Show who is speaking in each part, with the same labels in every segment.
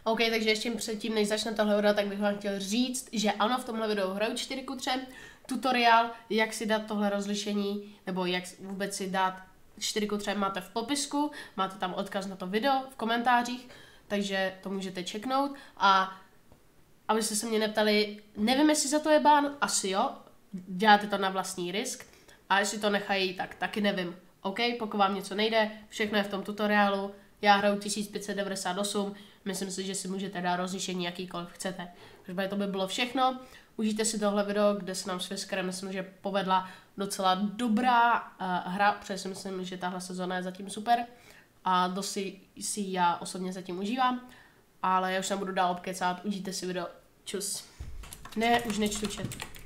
Speaker 1: OK, takže ještě předtím, než začne tohle video, tak bych vám chtěl říct, že ano, v tomhle videu hraju 4:3, tutoriál, jak si dát tohle rozlišení, nebo jak vůbec si dát 4:3 máte v popisku, máte tam odkaz na to video v komentářích, takže to můžete checknout a abyste se mě neptali, nevím, jestli za to je bán, asi jo, děláte to na vlastní risk a jestli to nechají, tak taky nevím. OK, pokud vám něco nejde, všechno je v tom tutoriálu, já hraju 1598, myslím si, že si můžete dát rozlišení jakýkoliv chcete. Takže to by bylo všechno, užijte si tohle video, kde se nám s Fiskerem myslím, že povedla docela dobrá hra, protože si myslím, že tahle sezóna je zatím super a dost si já osobně zatím užívám, ale já už nebudu dál obkecat, užijte si video, čus. Ne, už nečtu chat.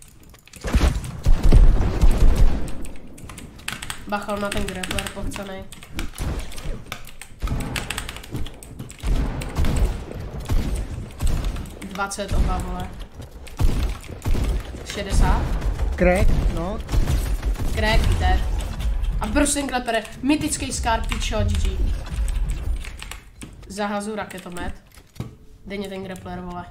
Speaker 1: Bachal na ten grappler pochcenej. Oba, vole. 60.
Speaker 2: Crack, no.
Speaker 1: Crack, dead. A prosím, klepere, mytický Scar, pičo, GG. Zahazu raketomet. Dej mě ten grappler, vole.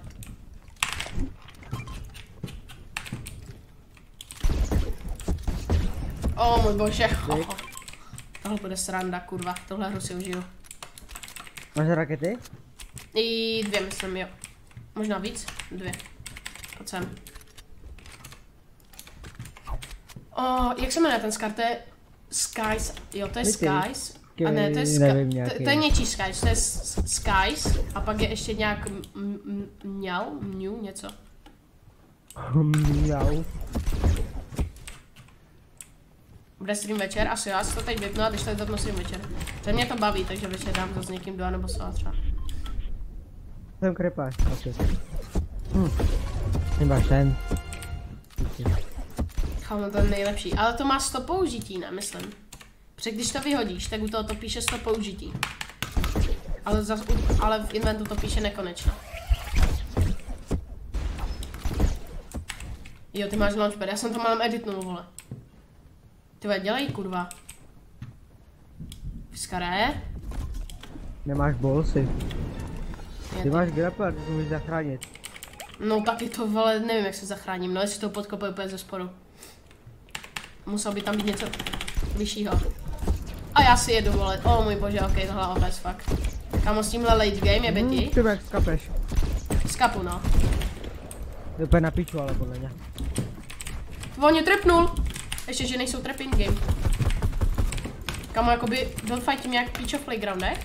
Speaker 1: O můj bože, tohle bude sranda, kurva, tohle hru si užiju.
Speaker 2: Máš rakety?
Speaker 1: I 2, myslím, jo. Možná víc? 2. Pojď sem. Jak se jmenuje ten Scar? To je Skies. Jo, to je Skies. A ne, to je to je něčí Skies. To je Skies. A pak je ještě nějak něco.
Speaker 2: Mňau.
Speaker 1: Bude stream večer? Asi já si to teď vypnu a když tak to stream večer. To mě to baví, takže večer dám to s někým 2 nebo 100 třeba.
Speaker 2: Jsem krepáš, Nemáš ten.
Speaker 1: Chámo, to je nejlepší, ale to má 100 použití, ne, myslím. Protože když to vyhodíš, tak u toho to píše 100 použití. Ale v inventu to píše nekonečno. Jo, ty máš launchpad, já jsem to mám editnul, vole. Ty vole, dělej, kurva. Fiskaré?
Speaker 2: Nemáš bolsy. Ty máš grappler, ty to můžeš zachránit.
Speaker 1: No taky to, vole, nevím, jak se zachráním, no jestli to podkopuje úplně ze spodu. Musel by tam být něco vyššího. A já si jedu, vole, o můj bože, ok, tohle opět fakt. Kámo, s tímhle late game je Betty.
Speaker 2: Ty jak skapeš.
Speaker 1: Skapu, no.
Speaker 2: Je úplně na piču, ale podle mě.
Speaker 1: On mě trepnul. Ještě, že nejsou trapy in game. Kámo, jakoby, don't fight tím jak píčo v playgroundech.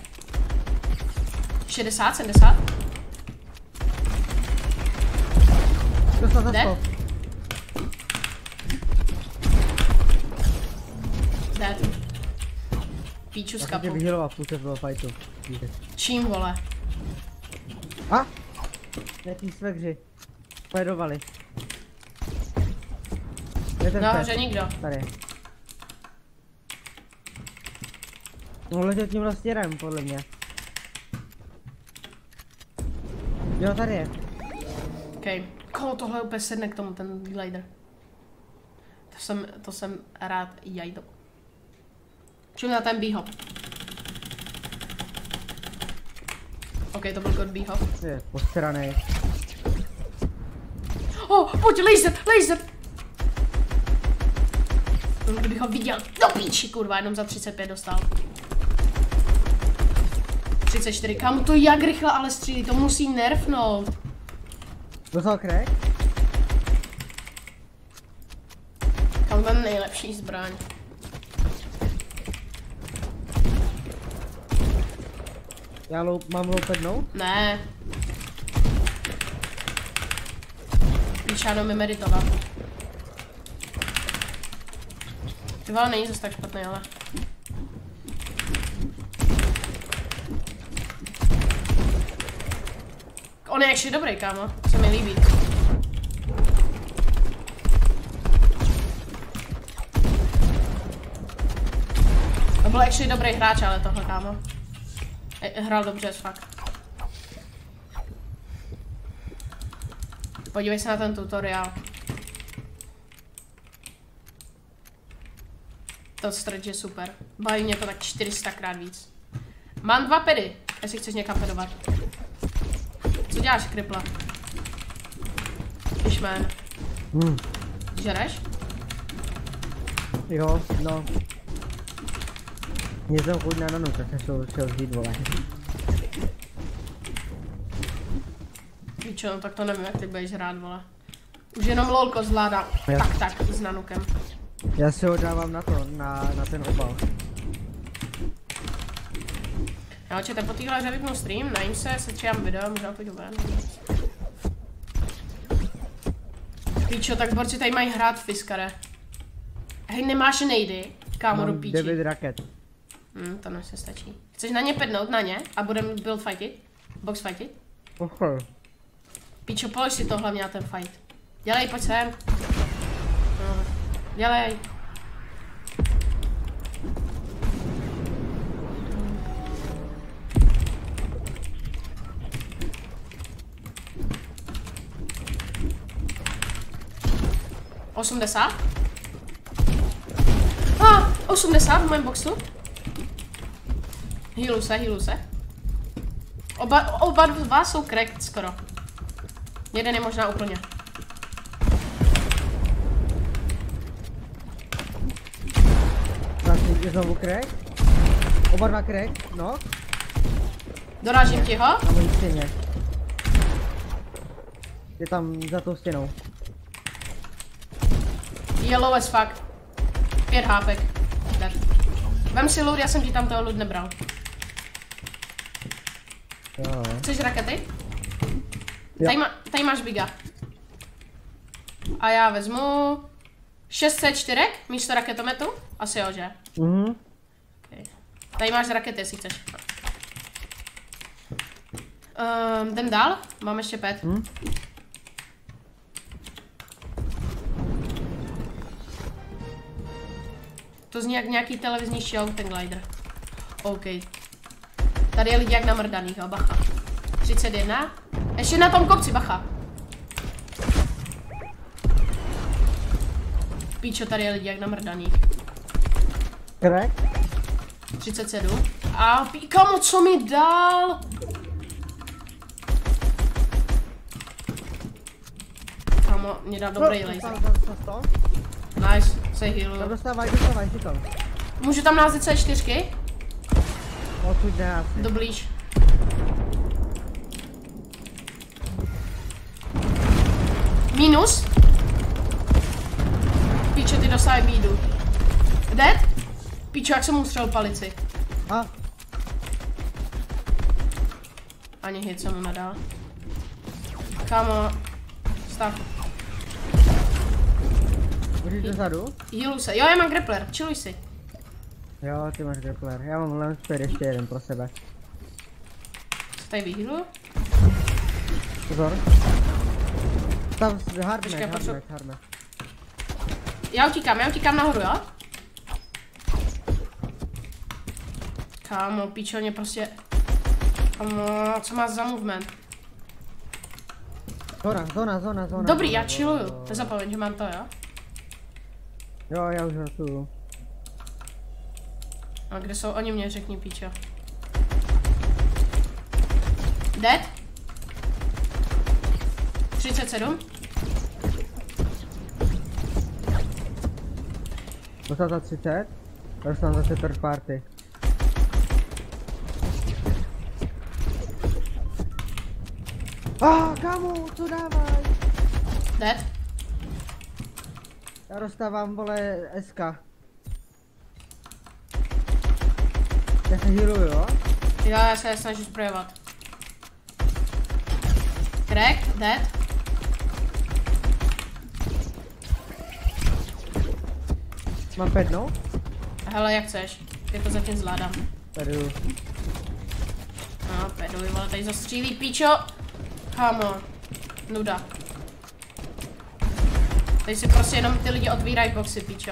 Speaker 1: 60, 70.
Speaker 2: Dostal za 100.
Speaker 1: Dead. Píču
Speaker 2: Já
Speaker 1: skapu.
Speaker 2: jsem tě vyheloval v půlce toho fightu.
Speaker 1: Čím, vole?
Speaker 2: A? Jaký svekři. Pojedovali.
Speaker 1: Nahoře nikdo.
Speaker 2: Tady. No letět tímhle stěrem, podle mě. Jo, tady je.
Speaker 1: OK. Koho tohle úplně sedne k tomu, ten glider. To jsem rád jajdo. Čím na ten B-hop. OK, to byl god B-hop.
Speaker 2: Je posteranej.
Speaker 1: Pojď, laser! Kdybych ho viděl, do píči, kurva, jenom za 35 dostal. 34, kam to jak rychle ale střílí, to musí nerfnout.
Speaker 2: Dostal crack?
Speaker 1: Kam ten nejlepší zbraň.
Speaker 2: Já mám loupednout?
Speaker 1: Ne. Když já jenom meditovat. Ty vole, není zase tak špatný, ale. On je ještě dobrý, kámo. Se mi líbí. To byl ještě dobrý hráč, ale tohle, kámo. Hrál dobře, fakt. Podívej se na ten tutoriál. To stretch je super. Baví mě to tak 400krát víc. Mám 2 pedy, jestli chceš někam pedovat. děláš, kripla? Fishman. Žereš?
Speaker 2: Jo, no. Mě jsem chuť na nanu, tak jsem šel vzít, vole.
Speaker 1: Víčo, no tak to nevím, jak ty budeš hrát, vole. Už jenom lolko zvládá. Tak, s nanukem.
Speaker 2: Já si ho dávám na to, na ten obal.
Speaker 1: Já očete po téhle hře vypnu stream, najím se třijám video, možná půjdu ven. Píčo, tak borci tady mají hrát Fiskare. Hej, nemáš nejdy, kámo, do píči.
Speaker 2: 9 raket.
Speaker 1: To se stačí. Chceš na ně pednout, na ně? A budeme build fightit? Box fightit? Píčo, polož si to hlavně na ten fight. Dělej, pojď sem. Dělej. $80? 80 v mém boxu. Healu se. Oba dva jsou cracked skoro. Jeden je možná úplně.
Speaker 2: Je znovu crack? Oba dva crack, no.
Speaker 1: Dorážím ti ho.
Speaker 2: Na mojí stěně. Je tam za tou stěnou.
Speaker 1: Yellow as fuck. 5 hápek. Vem si loot, já jsem ti tam toho loot nebral.
Speaker 2: Jo.
Speaker 1: Chceš rakety?
Speaker 2: Jo.
Speaker 1: Tady máš biga. A já vezmu 604 místo raketometu? Asi jo, že? Okay. Tady máš rakety, jestli chceš. Jdem dál? Mám ještě 5. To zní jak nějaký televizní show, ten glider. OK. Tady je lidi jak namrdaných, jo, bacha. 31. Ještě na tom kopci, bacha. Píčo, tady je lidi jak namrdaných.
Speaker 2: Crack?
Speaker 1: 37. A kamo, co mi dal? Kamo, mě dal dobrý laser. Nice, se healu.
Speaker 2: Dostávaj si to.
Speaker 1: Můžu tam názit C4?
Speaker 2: Odsud ne asi.
Speaker 1: Do blíž. Minus. Píčo, ty dostávají bídu. Dead? Píčo, jak jsem mu střelil palici. Ani hit jsem mu nedal. Kámo, stav.
Speaker 2: Můžeš dozadu?
Speaker 1: Healu se. Jo, já mám grappler, chilluj si.
Speaker 2: Jo, ty máš grappler. Já mám launchpad ještě jeden pro sebe.
Speaker 1: Tady vyhealu.
Speaker 2: Pozor. Stav hardmet.
Speaker 1: Já utíkám nahoru, jo? Kámo, píčo, mě prostě... Kámo, co má za movement?
Speaker 2: Zóna.
Speaker 1: Dobrý, já chilluju. Nezapomeň, že mám to, jo?
Speaker 2: Jo, já už hlasuju.
Speaker 1: A kde jsou oni, mě řekni, píčo. Dead? 37?
Speaker 2: Dostal za 30. Dostal zase third party. Kámo, co dávaj?
Speaker 1: Dead?
Speaker 2: Já dostávám, vole, SK. Já se healuju, jo?
Speaker 1: Já se snažím sprayovat. Crack, dead.
Speaker 2: Mám pednou?
Speaker 1: Hele, jak chceš. Já to zatím zvládám.
Speaker 2: Pedu.
Speaker 1: No, peduj, vole, tady zastřílí, píčo. Kámo. Nuda. Tady si prostě jenom ty lidi otvírají boxy, píčo.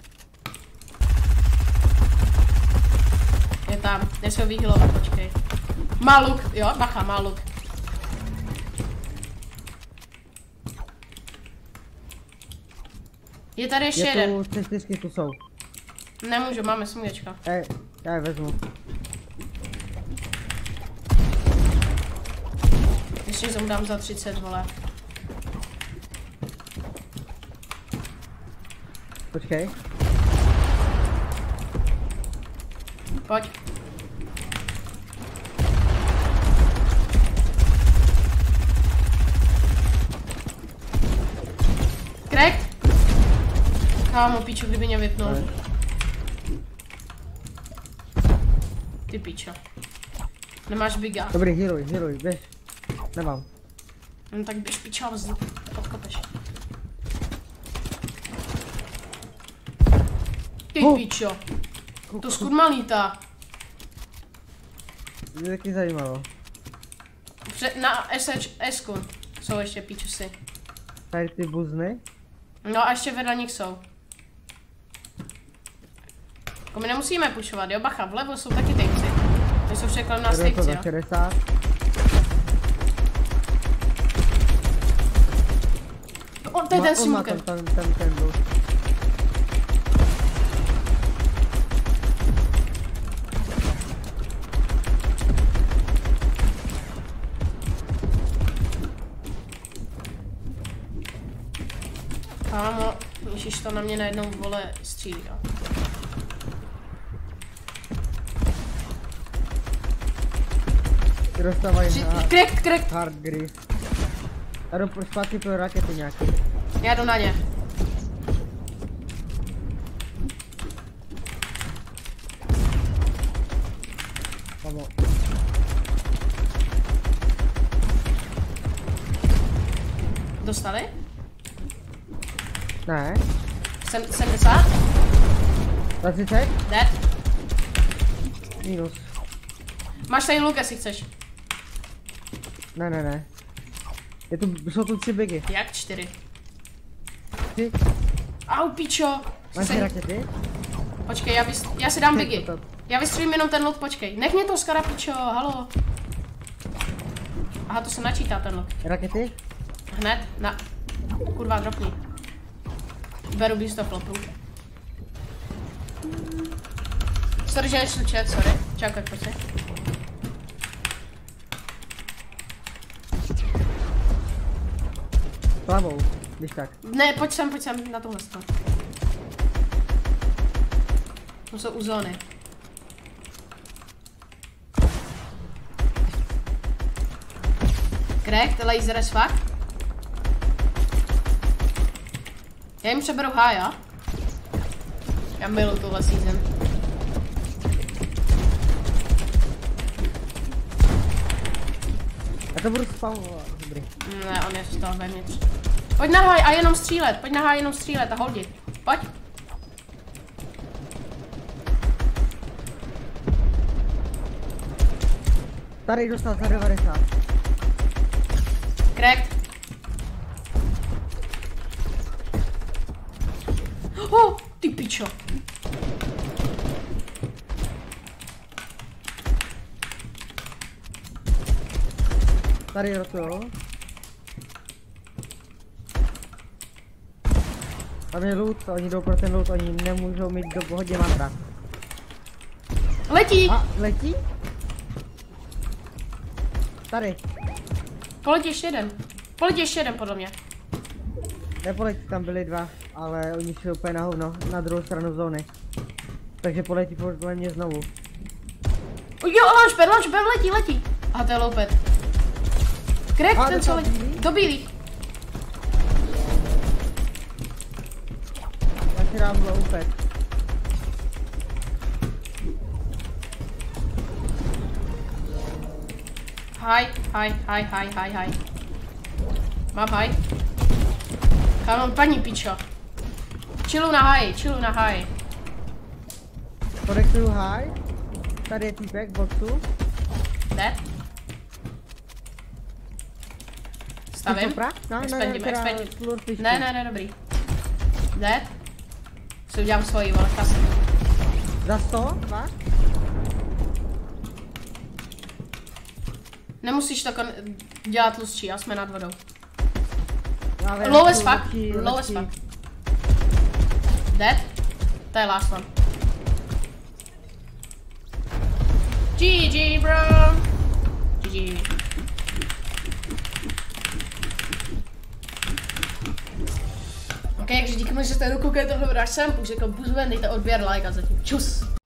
Speaker 1: Je tam, nesmí ho vyhýlovat, počkej. Má luk, jo, bacha, má luk. Je tady ještě jeden.
Speaker 2: Cestičky tu jsou.
Speaker 1: Nemůžu, máme smůječka.
Speaker 2: Já je vezmu.
Speaker 1: Střízom dám za 30, vole.
Speaker 2: Počkej.
Speaker 1: Pojď. Crack! Kámo, pičo, kdyby mě vypnul. Ty pičo. Nemáš biga.
Speaker 2: Dobrý, healuj, běž. Nemám.
Speaker 1: No tak běž pičo a podkopeš. Ty pičo. To skurma lítá.
Speaker 2: Je taky zajímalo.
Speaker 1: Na S-ku jsou ještě pičusy.
Speaker 2: Tady ty buzny.
Speaker 1: No a ještě vedle nich jsou. Jako my nemusíme pušovat, jo, bacha, vlevo jsou taky tejpci. To jsou všechno na stejpci, jo.
Speaker 2: 60.
Speaker 1: To je ten s smokem.
Speaker 2: Ten byl.
Speaker 1: Kámo, ježiš, to na mě najednou, vole, střílí, jo.
Speaker 2: Dostávají
Speaker 1: Crack!
Speaker 2: hard grease. A jdu zpátky pro rakety nějaký.
Speaker 1: Já jdu na ně.
Speaker 2: Kamo.
Speaker 1: Dostali?
Speaker 2: Ne.
Speaker 1: 70?
Speaker 2: Za 30?
Speaker 1: Dead.
Speaker 2: Minus.
Speaker 1: Máš tady luk, jestli chceš.
Speaker 2: Ne. Jsou tu 3 bigy.
Speaker 1: Jak 4?
Speaker 2: Ty?
Speaker 1: Au, pičo.
Speaker 2: Máš ty rakety?
Speaker 1: Počkej, já si dám bigy. Já vystřelím jenom ten luk, počkej. Nech mě to, skara, pičo, halo. Aha, to se načítá ten luk.
Speaker 2: Rakety?
Speaker 1: Hned, na... Kurva, dropni. Beru místo flopu. Sorry, že nešlu chat, sorry. Čauka, pojď si.
Speaker 2: Plavou, když tak.
Speaker 1: Ne, pojď sem na tohle stranu. To jsou u zóny. Crack, laser as fuck. Já jim přeberu hája. Já miluji tuhle season.
Speaker 2: Já to budu spavovat, dobrý.
Speaker 1: Ne, on je z toho vevnitř. Pojď na háj a jenom střílet, a hodit. Pojď.
Speaker 2: Tady dostal za 90.
Speaker 1: Crack. Oh, ty pičo.
Speaker 2: Tady rotujou. Tam je loot, oni jdou pro ten loot, oni nemůžou mít do hodně matra.
Speaker 1: Letí!
Speaker 2: A, letí? Tady.
Speaker 1: Poletí ještě jeden podle mě.
Speaker 2: Nepoletí, tam byly 2, ale oni šli úplně na hovno, na druhou stranu zóny. Takže poletí podle mě znovu.
Speaker 1: Jo, launchpad, letí. Aha, to je low pad. Crack, ten co letí. Do bílých.
Speaker 2: Já si dám low pad.
Speaker 1: Hi. Mám high. Kámo, paní pičo. Chillu na high.
Speaker 2: Konektuju high. Tady je týpek v boxu.
Speaker 1: Dead. Stavím. Expandím. Ne, dobrý. Dead. Si udělám svoji, vole, kasy.
Speaker 2: Za 100? Máš?
Speaker 1: Nemusíš to dělat tlustší, já jsme nad vodou. Low as fuck. Dead. To je last one. GG, bro. GG. jakže díky moc, že jste dokoukali tohle video až sem, už jako buzven, dejte odběr, like a zatím čus.